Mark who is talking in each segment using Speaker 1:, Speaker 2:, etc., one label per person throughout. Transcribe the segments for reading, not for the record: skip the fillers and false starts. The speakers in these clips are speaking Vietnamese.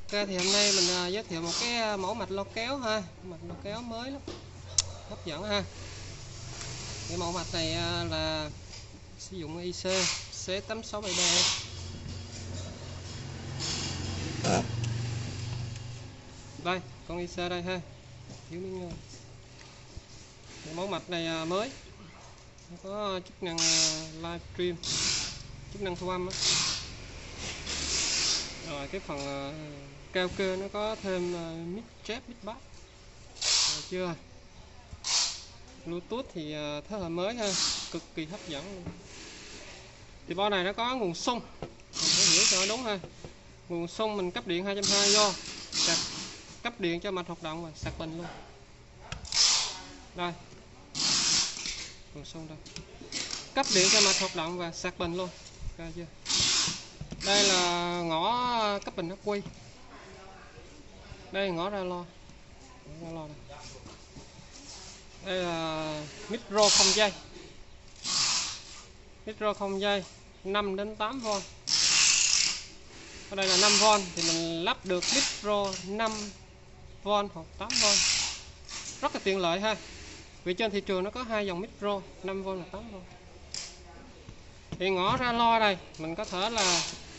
Speaker 1: Ok, thì hôm nay mình giới thiệu một cái mẫu mạch loa kéo ha, mạch loa kéo mới lắm, hấp dẫn ha. Cái mẫu mạch này là sử dụng IC C8673. Đây, con IC đây ha, thiếu miếng. Cái mẫu mạch này mới, nó có chức năng livestream, chức năng thu âm á. Rồi cái phần cao cơ nó có thêm mic jack, mic bass. Được chưa? Bluetooth thì thế hệ mới ha, cực kỳ hấp dẫn luôn. Thì bo này nó có nguồn xung, mình phải hiểu cho nó đúng ha. Nguồn xung mình cấp điện 220 vô, cấp điện cho mạch hoạt động và sạc bình luôn. Đây, nguồn xung đây, cấp điện cho mạch hoạt động và sạc bình luôn. Ok chưa? Đây là ngõ cấp bình ắc quy. Đây ngõ ra lo. Đây. Đây là micro không dây. Micro không dây 5 đến 8V. Ở đây là 5V thì mình lắp được micro 5V hoặc 8V. Rất là tiện lợi ha. Vì trên thị trường nó có hai dòng micro 5V và 8V. Thì ngõ ra lo đây mình có thể là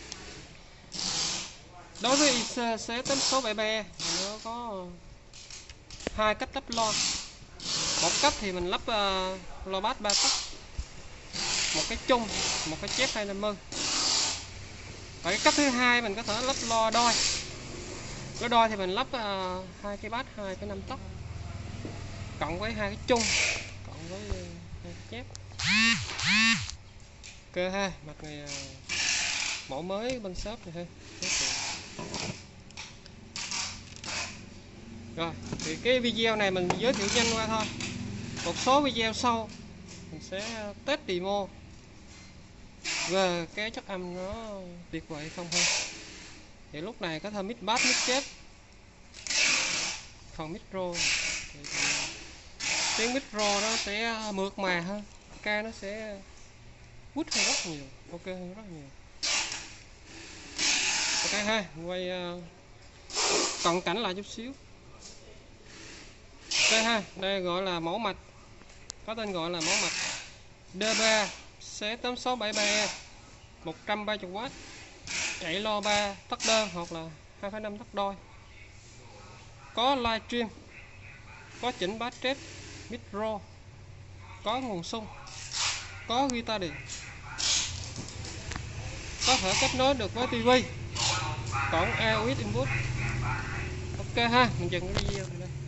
Speaker 1: đối với IC C8673 nó có hai cách lắp loa. Một cách thì mình lắp loa bass 3 tấc, một cái chung, một cái chép 250. Và cái cách thứ hai mình có thể lắp loa đôi. Loa đôi thì mình lắp hai cái bass 2,5 tấc cộng với hai cái chung cộng với hai cái chép. Ok ha, mặt này mẫu mới bên shop này ha. Rồi, thì cái video này mình giới thiệu nhanh qua thôi. Một số video sau mình sẽ test demo về cái chất âm nó tuyệt vời không ha. Thì lúc này có thêm mic bass, mic chép. Phần micro thì tiếng micro nó sẽ mượt mà hơn, ca nó sẽ quýt hơn rất nhiều, ok hơn rất nhiều. Ok ha, quay cận cảnh lại chút xíu. Ok ha, đây gọi là mẫu mạch, có tên gọi là mẫu mạch D3 C8673 130W, chạy lo 3 tấc đơn hoặc là 2,5 tấc đôi, có livestream, có chỉnh bass trap, micro, có nguồn xung, có guitar điện, có thể kết nối được với TV, cổng AUX input. Ok ha, mình dừng cái video này đây.